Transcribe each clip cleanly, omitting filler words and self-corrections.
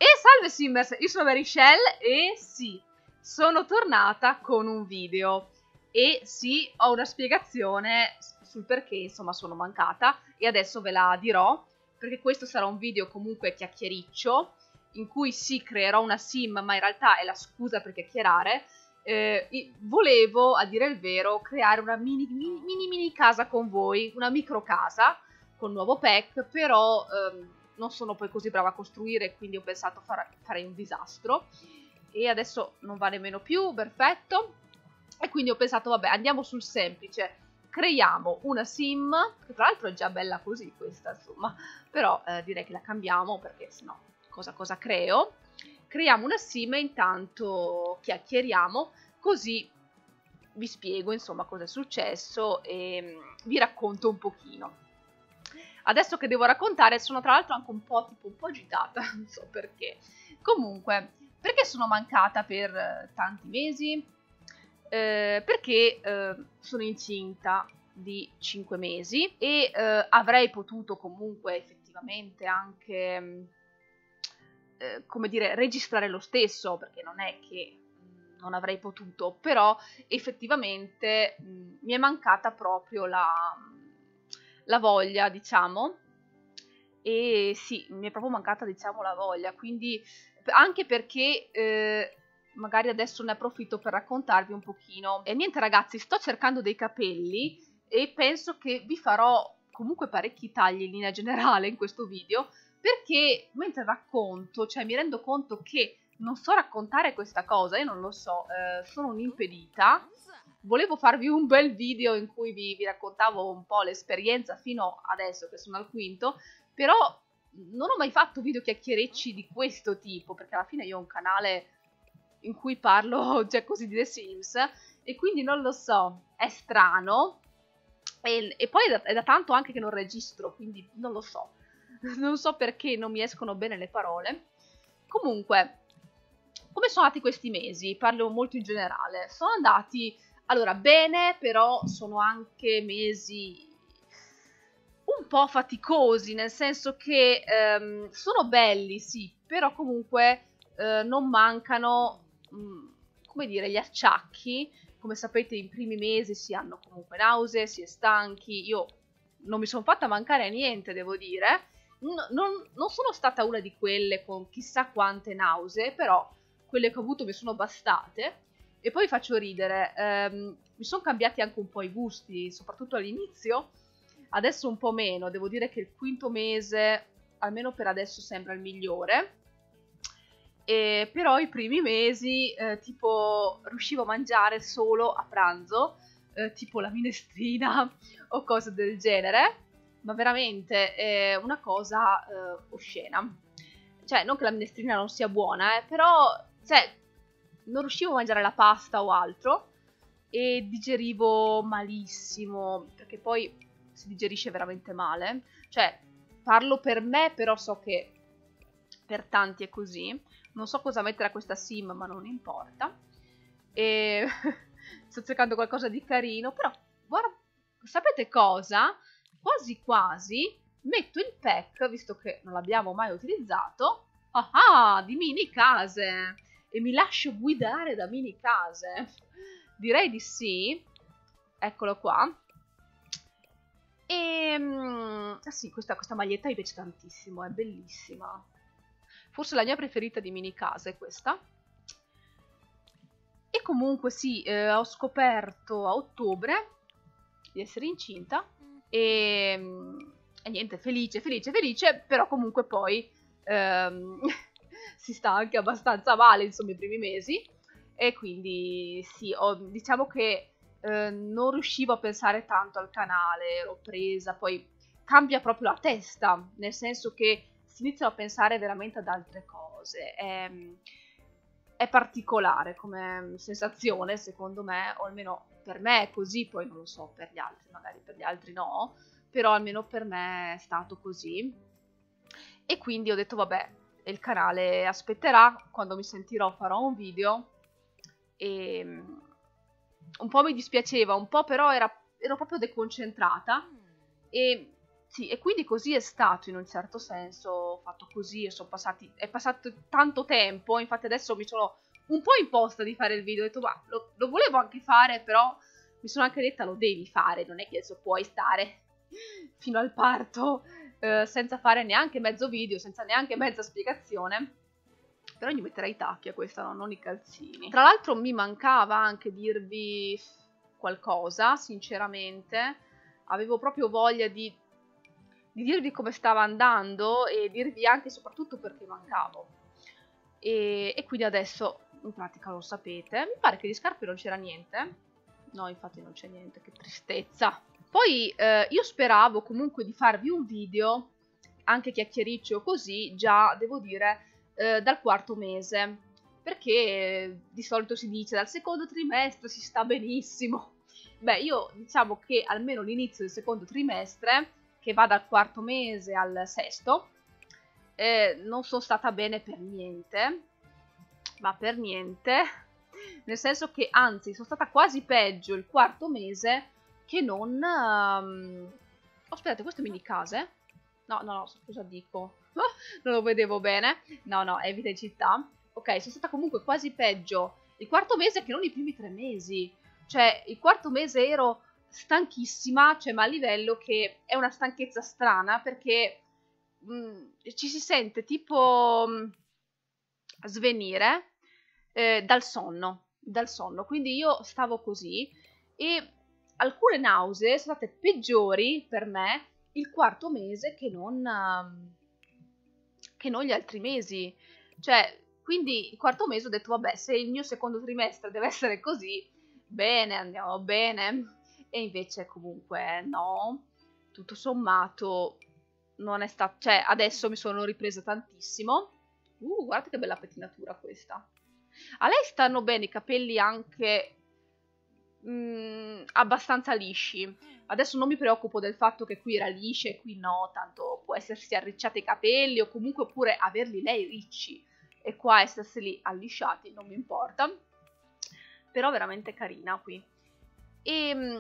Salve Simmers, io sono Marychelle e sì, sono tornata con un video e sì, ho una spiegazione sul perché insomma sono mancata e adesso ve la dirò, perché questo sarà un video comunque chiacchiericcio in cui sì, creerò una sim, ma in realtà è la scusa per chiacchierare. Volevo, a dire il vero, creare una mini casa con voi, una micro casa con nuovo pack, però non sono poi così brava a costruire, quindi ho pensato farei un disastro e adesso non va nemmeno più, perfetto, e quindi ho pensato vabbè, andiamo sul semplice, creiamo una sim, che tra l'altro è già bella così questa insomma, però direi che la cambiamo perché sennò cosa creo? Creiamo una sim e intanto chiacchieriamo, così vi spiego insomma cosa è successo e vi racconto un pochino. Adesso che devo raccontare sono tra l'altro anche un po' agitata, non so perché. Comunque, perché sono mancata per tanti mesi? Perché sono incinta di 5 mesi e avrei potuto comunque effettivamente anche, come dire, registrare lo stesso, perché non è che non avrei potuto, però effettivamente mi è mancata proprio la voglia, diciamo, e sì, mi è proprio mancata, diciamo, la voglia, quindi anche perché magari adesso ne approfitto per raccontarvi un pochino. E niente ragazzi, sto cercando dei capelli e penso che vi farò comunque parecchi tagli in linea generale in questo video, perché mentre racconto, cioè mi rendo conto che non so raccontare questa cosa, io non lo so, sono un'impedita. Volevo farvi un bel video in cui vi raccontavo un po' l'esperienza fino adesso che sono al quinto, però non ho mai fatto video chiacchierecci di questo tipo, perché alla fine io ho un canale in cui parlo cioè così di The Sims, e quindi non lo so, è strano, e poi è da tanto anche che non registro, quindi non lo so, non so perché non mi escono bene le parole. Comunque, come sono andati questi mesi? Parlo molto in generale. Sono andati, allora, bene, però sono anche mesi un po' faticosi, nel senso che sono belli, sì, però comunque non mancano, come dire, gli acciacchi. Come sapete, i primi mesi si hanno comunque nausee, si è stanchi. Io non mi sono fatta mancare niente, devo dire. Non sono stata una di quelle con chissà quante nausee, però quelle che ho avuto mi sono bastate. E poi faccio ridere, mi sono cambiati anche un po' i gusti, soprattutto all'inizio, adesso un po' meno, devo dire che il quinto mese, almeno per adesso, sembra il migliore, però i primi mesi, tipo, riuscivo a mangiare solo a pranzo, tipo la minestrina o cose del genere, ma veramente è una cosa oscena. Cioè, non che la minestrina non sia buona, però, cioè, non riuscivo a mangiare la pasta o altro e digerivo malissimo, perché poi si digerisce veramente male. Cioè, parlo per me, però so che per tanti è così. Non so cosa mettere a questa sim, ma non importa. E sto cercando qualcosa di carino, però, guarda, sapete cosa? Quasi quasi metto il pack, visto che non l'abbiamo mai utilizzato, di mini case, e mi lascio guidare da mini case. Direi di sì. Eccolo qua. E sì, questa maglietta mi piace tantissimo, è bellissima. Forse la mia preferita di mini case è questa. E comunque sì, ho scoperto a ottobre di essere incinta e niente, felice, però comunque poi si sta anche abbastanza male, insomma, i primi mesi, e quindi sì, diciamo che non riuscivo a pensare tanto al canale, ero presa, poi cambia proprio la testa, nel senso che si iniziano a pensare veramente ad altre cose. È particolare come sensazione, secondo me, o almeno per me è così, poi non lo so per gli altri, magari per gli altri no, però almeno per me è stato così. E quindi ho detto vabbè, il canale aspetterà, quando mi sentirò farò un video, e un po' mi dispiaceva, un po' però ero proprio deconcentrata, e Sì, e quindi così è stato in un certo senso, ho fatto così e è passato tanto tempo, infatti adesso mi sono un po' imposta di fare il video, ho detto ma lo volevo anche fare, però mi sono anche detta lo devi fare, non è che adesso puoi stare fino al parto senza fare neanche mezzo video, senza neanche mezza spiegazione. Però gli metterei i tacchi a questa, no? Non i calzini. Tra l'altro mi mancava anche dirvi qualcosa, sinceramente. Avevo proprio voglia di dirvi come stava andando e dirvi anche e soprattutto perché mancavo. E quindi adesso in pratica lo sapete. Mi pare che di scarpe non c'era niente. No, infatti non c'è niente, che tristezza. Poi io speravo comunque di farvi un video, anche chiacchiericcio così, già devo dire dal quarto mese, perché di solito si dice dal secondo trimestre si sta benissimo. Beh, io diciamo che almeno l'inizio del secondo trimestre, che va dal quarto mese al sesto, non sono stata bene per niente, ma per niente, nel senso che anzi sono stata quasi peggio il quarto mese che non... Oh, aspettate, questo è mini case? No, cosa dico? Oh, non lo vedevo bene. No, è vita in città. Ok, sono stata comunque quasi peggio il quarto mese che non i primi 3 mesi. Cioè, il quarto mese ero stanchissima, cioè, ma a livello che è una stanchezza strana, perché ci si sente tipo svenire dal sonno. Quindi io stavo così e alcune nausee sono state peggiori per me il quarto mese che non gli altri mesi. Cioè, quindi il quarto mese ho detto, vabbè, se il mio secondo trimestre deve essere così, bene, andiamo bene. E invece comunque no, tutto sommato non è stato... Cioè, adesso mi sono ripresa tantissimo. Guardate che bella pettinatura questa. A lei stanno bene i capelli anche abbastanza lisci. Adesso non mi preoccupo del fatto che qui era liscia e qui no, tanto può essersi arricciati i capelli o comunque pure averli lei ricci e qua esserseli allisciati, non mi importa. Però veramente carina qui. E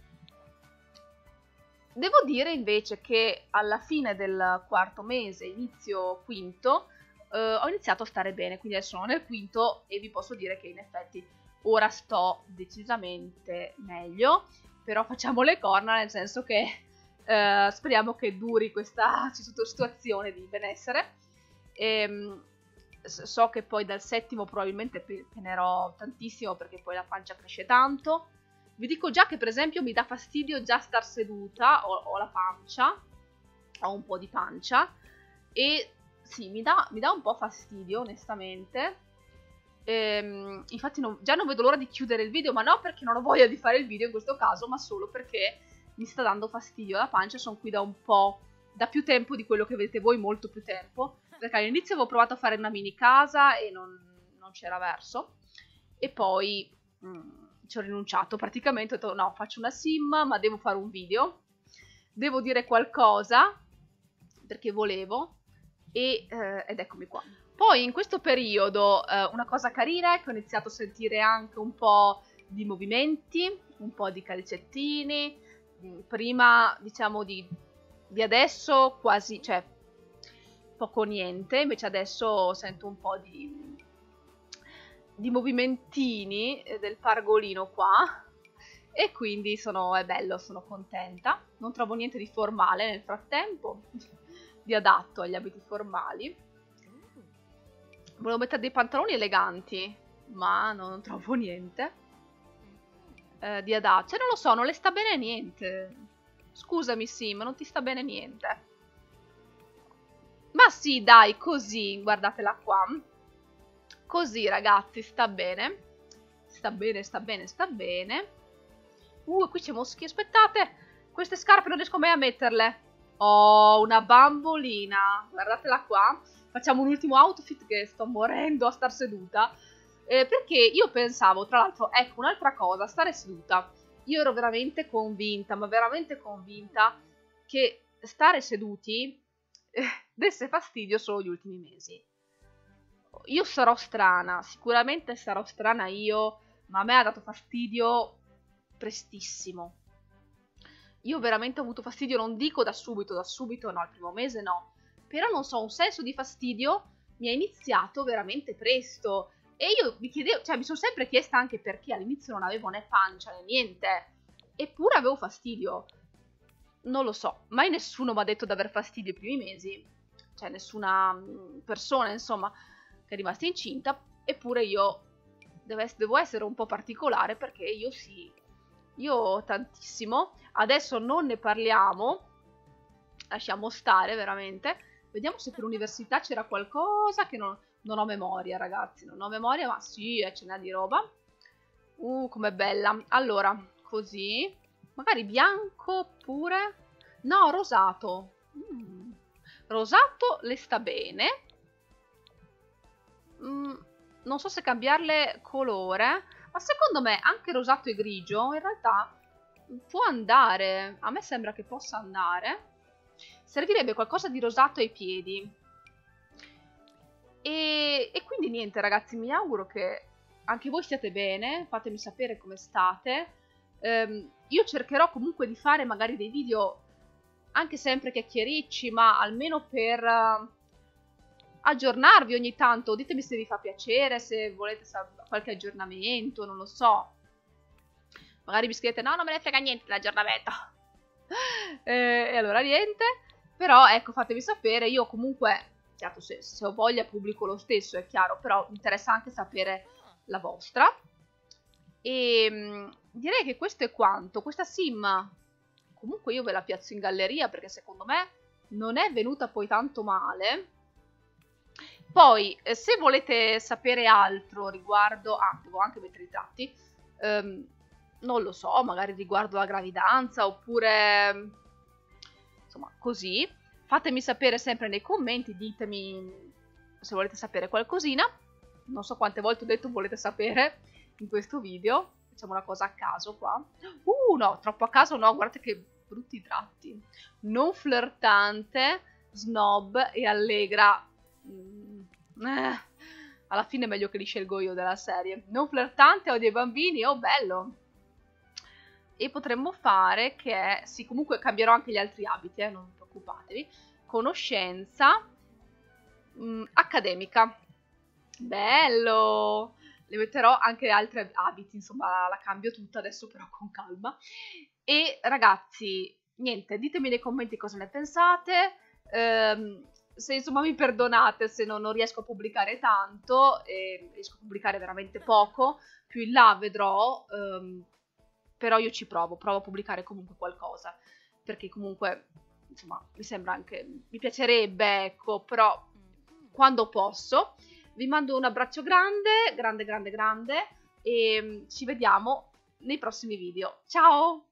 devo dire invece che alla fine del quarto mese, inizio quinto, ho iniziato a stare bene, quindi adesso sono nel quinto e vi posso dire che in effetti ora sto decisamente meglio, però facciamo le corna, nel senso che speriamo che duri questa situazione di benessere. So che poi dal settimo probabilmente penerò tantissimo perché poi la pancia cresce tanto. Vi dico già che per esempio mi dà fastidio già star seduta, ho la pancia, ho un po' di pancia e sì, mi dà un po' fastidio onestamente. Infatti già non vedo l'ora di chiudere il video, ma non perché non ho voglia di fare il video in questo caso, ma solo perché mi sta dando fastidio la pancia. Sono qui da un po', da più tempo di quello che vedete voi, molto più tempo, perché all'inizio avevo provato a fare una mini casa e non c'era verso, e poi ci ho rinunciato praticamente, ho detto no, faccio una sim, ma devo fare un video, devo dire qualcosa perché volevo, ed eccomi qua. Poi in questo periodo una cosa carina è che ho iniziato a sentire anche un po' di movimenti, un po' di calcettini. Prima diciamo di adesso quasi, cioè poco niente, invece adesso sento un po' di movimentini del pargolino qua e quindi è bello, sono contenta. Non trovo niente di formale nel frattempo, di adatto agli abiti formali. Volevo mettere dei pantaloni eleganti, ma non trovo niente di adatto. Cioè non lo so, non le sta bene niente. Scusami Sim, non ti sta bene niente. Ma sì, dai, così, guardatela qua. Così ragazzi, sta bene. Sta bene. Qui c'è moschi, aspettate. Queste scarpe non riesco mai a metterle. Oh, una bambolina. Guardatela qua. Facciamo un ultimo outfit che sto morendo a star seduta. Perché io pensavo, tra l'altro, ecco, un'altra cosa, stare seduta. Io ero veramente convinta, ma veramente convinta, che stare seduti desse fastidio solo gli ultimi mesi. Io sarò strana, sicuramente sarò strana io, ma a me ha dato fastidio prestissimo. io veramente ho avuto fastidio, non dico da subito no, il primo mese no, però non so, un senso di fastidio mi è iniziato veramente presto e io mi chiedevo, cioè mi sono sempre chiesta anche perché all'inizio non avevo né pancia né niente, eppure avevo fastidio. Non lo so, mai nessuno mi ha detto di aver fastidio i primi mesi, cioè nessuna persona insomma che è rimasta incinta, eppure io devo essere un po' particolare perché io sì, io tantissimo, adesso non ne parliamo, lasciamo stare veramente, vediamo se per l'università c'era qualcosa che non ho memoria ragazzi, non ho memoria ma sì, ce n'è di roba, com'è bella, allora, così, magari bianco pure, no, rosato, rosato le sta bene, non so se cambiarle colore, ma secondo me anche rosato e grigio in realtà può andare, a me sembra che possa andare, servirebbe qualcosa di rosato ai piedi, e quindi niente ragazzi, mi auguro che anche voi stiate bene, fatemi sapere come state. Io cercherò comunque di fare magari dei video anche sempre chiacchiericci, ma almeno per aggiornarvi ogni tanto. Ditemi se vi fa piacere, se volete qualche aggiornamento, non lo so. Magari mi scrivete no, non me ne frega niente l'aggiornamento. E allora niente, però ecco, fatemi sapere. Io comunque, certo, se ho voglia pubblico lo stesso, è chiaro, però mi interessa anche sapere la vostra. E direi che questo è quanto. Questa sim comunque io ve la piazzo in galleria perché secondo me non è venuta poi tanto male. Poi se volete sapere altro riguardo, devo anche mettere i tratti, non lo so, magari riguardo la gravidanza oppure insomma così, fatemi sapere sempre nei commenti, ditemi se volete sapere qualcosina. Non so quante volte ho detto volete sapere in questo video, facciamo una cosa a caso qua. No, troppo a caso no, guardate che brutti tratti. Non flirtante, snob e allegra. Alla fine è meglio che li scelgo io della serie. Non flirtante, odia i bambini, oh bello. E potremmo fare che, sì, comunque cambierò anche gli altri abiti, non preoccupatevi. Conoscenza accademica. Bello! Le metterò anche altri abiti, insomma, la cambio tutta adesso però con calma. E ragazzi, niente, ditemi nei commenti cosa ne pensate, se insomma mi perdonate se non riesco a pubblicare tanto, riesco a pubblicare veramente poco, più in là vedrò, però io ci provo a pubblicare comunque qualcosa, perché comunque, insomma, mi sembra anche, mi piacerebbe, ecco, però quando posso. Vi mando un abbraccio grande, grande, grande, grande, e ci vediamo nei prossimi video. Ciao!